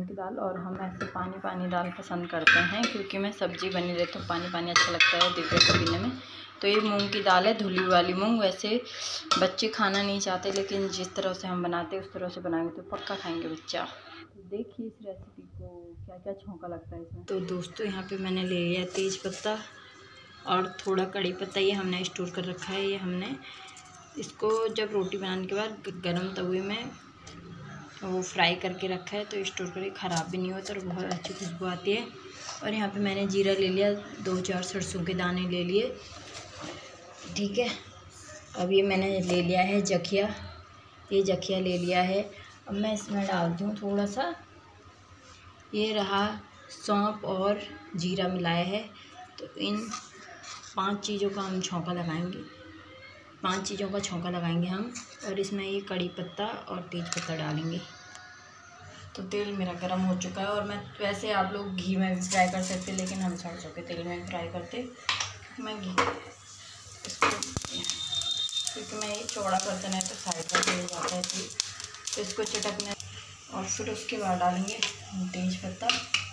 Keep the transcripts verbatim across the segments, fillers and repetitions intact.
की दाल। और हम ऐसे पानी पानी दाल पसंद करते हैं क्योंकि मैं सब्ज़ी बनी रही तो पानी पानी अच्छा लगता है दिव्या को पीने में। तो ये मूंग की दाल है, धुली वाली मूंग। वैसे बच्चे खाना नहीं चाहते, लेकिन जिस तरह से हम बनाते हैं उस तरह से बनाएंगे तो पक्का खाएंगे बच्चा। तो देखिए इस रेसिपी को क्या क्या छौंका लगता है इसमें। तो दोस्तों यहाँ पे मैंने ले लिया तेज पत्ता और थोड़ा कड़ी पत्ता, ये हमने स्टोर कर रखा है। ये हमने इसको जब रोटी बनाने के बाद गरम तवे में वो फ्राई करके रखा है, तो स्टोर करके ख़राब भी नहीं होता और बहुत अच्छी खुशबू आती है। और यहाँ पे मैंने जीरा ले लिया, दो चार सरसों के दाने ले लिए, ठीक है। अब ये मैंने ले लिया है जखिया, ये जखिया ले लिया है। अब मैं इसमें डालती हूँ थोड़ा सा, ये रहा सौंफ और जीरा मिलाया है। तो इन पांच चीज़ों का हम छौंका लगाएंगे, पांच चीज़ों का छौंका लगाएंगे हम। और इसमें ये कड़ी पत्ता और तेज पत्ता डालेंगे। तो तेल मेरा गर्म हो चुका है, और मैं वैसे आप लोग घी में भी फ्राई कर सकते, लेकिन हम सरसों के तेल में फ्राई करते, क्योंकि मैं घी इसको क्योंकि मैं ये चौड़ा बर्तन है तो साइड में तेल जाता है तेल, तो इसको चटकने। और फिर उसके बाद डालेंगे तेज पत्ता,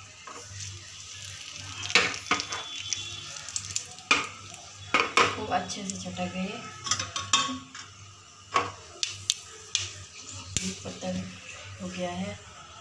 खूब अच्छे से चटक गए। तेज पत्ता हो गया है,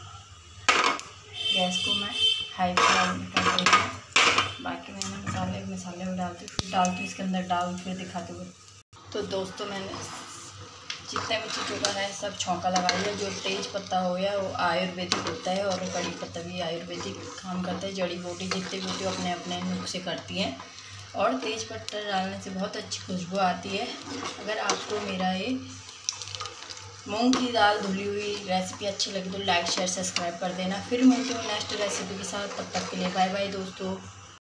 गैस को मैं हाई फ्लेम कर रही हूँ। बाकी मैंने मसाले मसाले में डालती फिर डालती इसके अंदर डाल फिर दिखाती हूँ। तो दोस्तों मैंने जितने भी चीज़ों का है सब छौंका लगा लिया। जो तेज पत्ता हो गया वो आयुर्वेदिक होता है, और कड़ी पत्ता भी आयुर्वेदिक काम करता है। जड़ी बूटी जितनी बूटी अपने अपने नुस्खे करती हैं, और तेज पत्ता डालने से बहुत अच्छी खुशबू आती है। अगर आपको मेरा ये मूंग की दाल धुली हुई रेसिपी अच्छी लगी तो लाइक शेयर सब्सक्राइब कर देना। फिर मिलती हूँ नेक्स्ट रेसिपी के साथ, तब तक के लिए बाय बाय दोस्तों।